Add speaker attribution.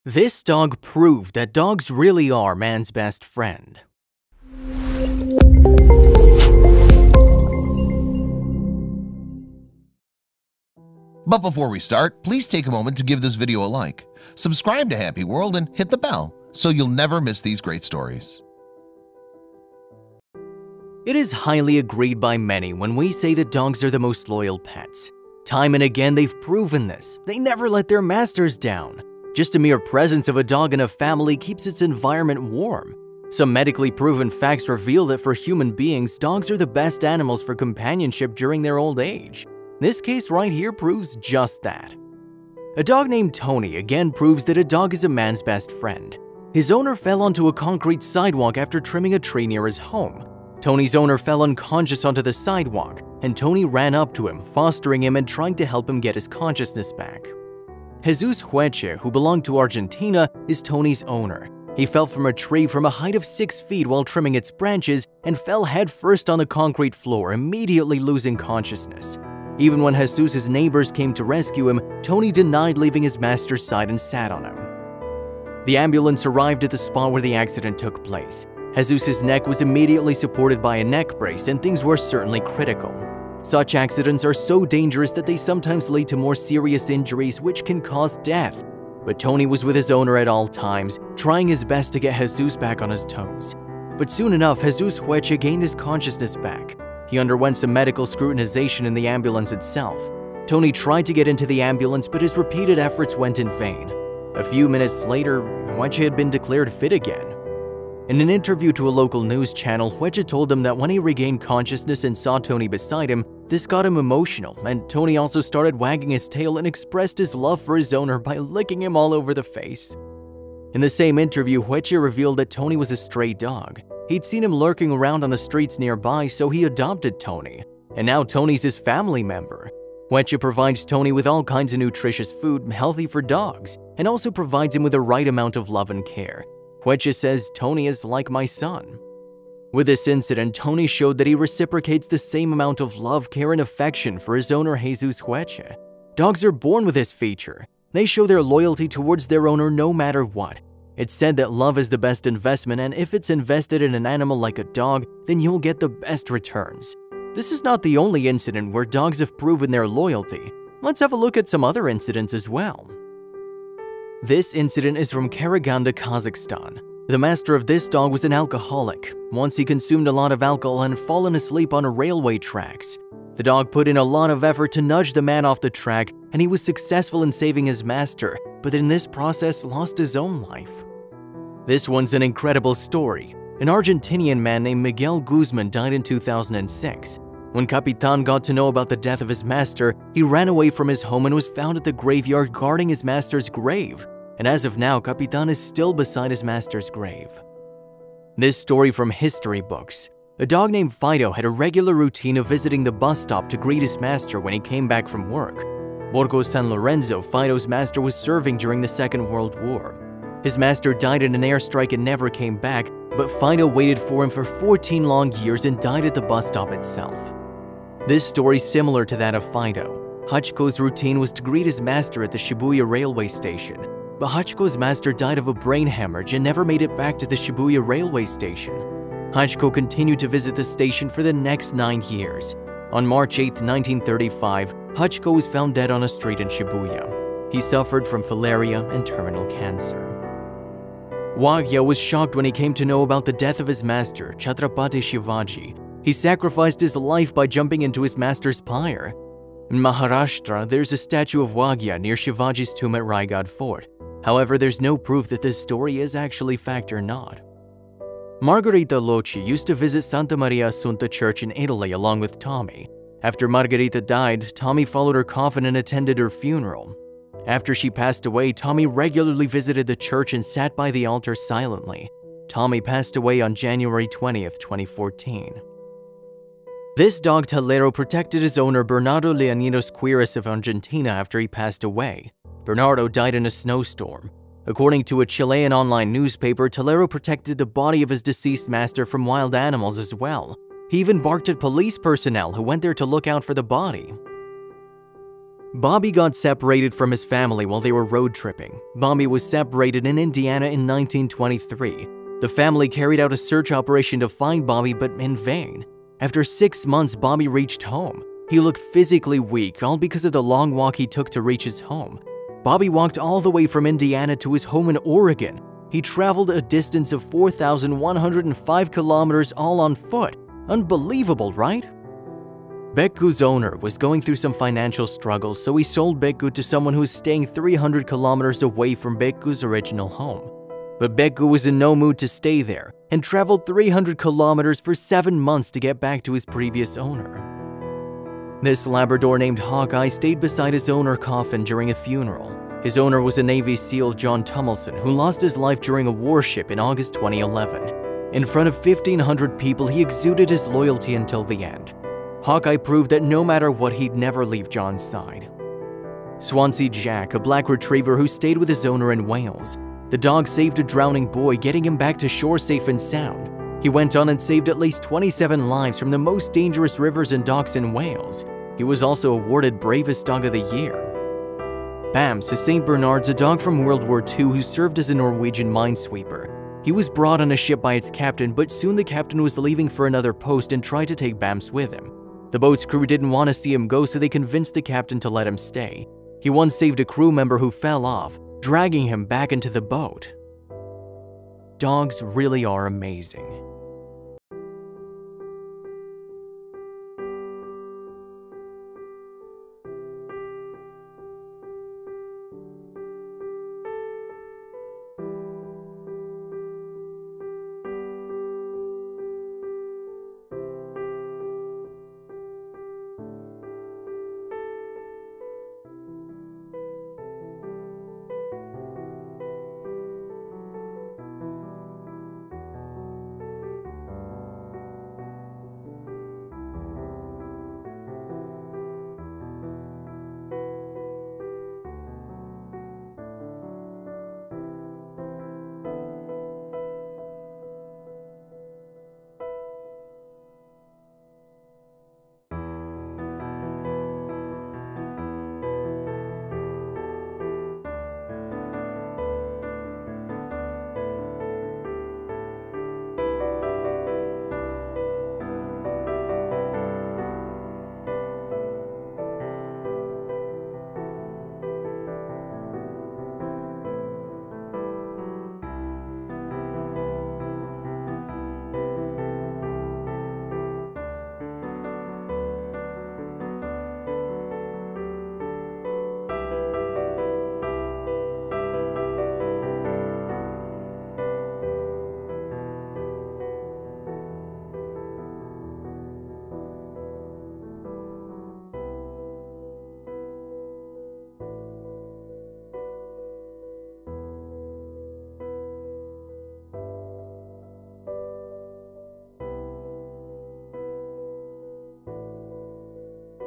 Speaker 1: This dog proved that dogs really are man's best friend.
Speaker 2: But before we start, please take a moment to give this video a like, subscribe to Happy World, and hit the bell so you'll never miss these great stories.
Speaker 1: It is highly agreed by many when we say that dogs are the most loyal pets. Time and again they've proven this. They never let their masters down. Just a mere presence of a dog in a family keeps its environment warm. Some medically proven facts reveal that for human beings, dogs are the best animals for companionship during their old age. This case right here proves just that. A dog named Tony again proves that a dog is a man's best friend. His owner fell onto a concrete sidewalk after trimming a tree near his home. Tony's owner fell unconscious onto the sidewalk, and Tony ran up to him, fostering him and trying to help him get his consciousness back. Jesus Hueche, who belonged to Argentina, is Tony's owner. He fell from a tree from a height of 6 feet while trimming its branches and fell headfirst on the concrete floor, immediately losing consciousness. Even when Jesus' neighbors came to rescue him, Tony denied leaving his master's side and sat on him. The ambulance arrived at the spot where the accident took place. Jesus' neck was immediately supported by a neck brace, and things were certainly critical. Such accidents are so dangerous that they sometimes lead to more serious injuries which can cause death. But Tony was with his owner at all times, trying his best to get Jesus back on his toes. But soon enough, Jesus Hueche gained his consciousness back. He underwent some medical scrutinization in the ambulance itself. Tony tried to get into the ambulance, but his repeated efforts went in vain. A few minutes later, Hueche had been declared fit again. In an interview to a local news channel, Hueche told them that when he regained consciousness and saw Tony beside him, this got him emotional, and Tony also started wagging his tail and expressed his love for his owner by licking him all over the face. In the same interview, Hueche revealed that Tony was a stray dog. He'd seen him lurking around on the streets nearby, so he adopted Tony, and now Tony's his family member. Hueche provides Tony with all kinds of nutritious food healthy for dogs, and also provides him with the right amount of love and care. Hueche says Tony is like my son. With this incident, Tony showed that he reciprocates the same amount of love, care, and affection for his owner Jesus Hueche. Dogs are born with this feature. They show their loyalty towards their owner no matter what. It's said that love is the best investment, and if it's invested in an animal like a dog, then you'll get the best returns. This is not the only incident where dogs have proven their loyalty. Let's have a look at some other incidents as well. This incident is from Karaganda, Kazakhstan. The master of this dog was an alcoholic. Once he consumed a lot of alcohol and fallen asleep on railway tracks. The dog put in a lot of effort to nudge the man off the track, and he was successful in saving his master, but in this process lost his own life. This one's an incredible story. An Argentinian man named Miguel Guzman died in 2006. When Capitan got to know about the death of his master, he ran away from his home and was found at the graveyard guarding his master's grave. And as of now, Capitan is still beside his master's grave. This story from history books. A dog named Fido had a regular routine of visiting the bus stop to greet his master when he came back from work. Borgo San Lorenzo, Fido's master, was serving during the Second World War. His master died in an airstrike and never came back, but Fido waited for him for 14 long years and died at the bus stop itself. This story is similar to that of Fido. Hachiko's routine was to greet his master at the Shibuya railway station. But Hachiko's master died of a brain hemorrhage and never made it back to the Shibuya railway station. Hachiko continued to visit the station for the next 9 years. On March 8, 1935, Hachiko was found dead on a street in Shibuya. He suffered from filaria and terminal cancer. Wagya was shocked when he came to know about the death of his master, Chhatrapati Shivaji. He sacrificed his life by jumping into his master's pyre. In Maharashtra, there's a statue of Wagya near Shivaji's tomb at Raigad Fort. However, there's no proof that this story is actually fact or not. Margherita Locci used to visit Santa Maria Assunta Church in Italy along with Tommy. After Margherita died, Tommy followed her coffin and attended her funeral. After she passed away, Tommy regularly visited the church and sat by the altar silently. Tommy passed away on January 20th, 2014. This dog Talero protected his owner Bernardo Leonidas Quiris of Argentina after he passed away. Bernardo died in a snowstorm. According to a Chilean online newspaper, Talero protected the body of his deceased master from wild animals as well. He even barked at police personnel who went there to look out for the body. Bobby got separated from his family while they were road tripping. Bobby was separated in Indiana in 1923. The family carried out a search operation to find Bobby, but in vain. After 6 months, Bobby reached home. He looked physically weak, all because of the long walk he took to reach his home. Bobby walked all the way from Indiana to his home in Oregon. He traveled a distance of 4,105 kilometers all on foot. Unbelievable, right? Bekgu's owner was going through some financial struggles, so he sold Bekgu to someone who was staying 300 kilometers away from Bekgu's original home. But Bekgu was in no mood to stay there and traveled 300 kilometers for 7 months to get back to his previous owner. This Labrador named Hawkeye stayed beside his owner's coffin during a funeral. His owner was a Navy SEAL, John Tummelson, who lost his life during a warship in August 2011. In front of 1,500 people, he exuded his loyalty until the end. Hawkeye proved that no matter what, he'd never leave John's side. Swansea Jack, a black retriever who stayed with his owner in Wales. The dog saved a drowning boy, getting him back to shore safe and sound. He went on and saved at least 27 lives from the most dangerous rivers and docks in Wales. He was also awarded Bravest Dog of the Year. Bams, a St. Bernard's, a dog from World War II who served as a Norwegian minesweeper. He was brought on a ship by its captain, but soon the captain was leaving for another post and tried to take Bams with him. The boat's crew didn't want to see him go, so they convinced the captain to let him stay. He once saved a crew member who fell off, dragging him back into the boat. Dogs really are amazing.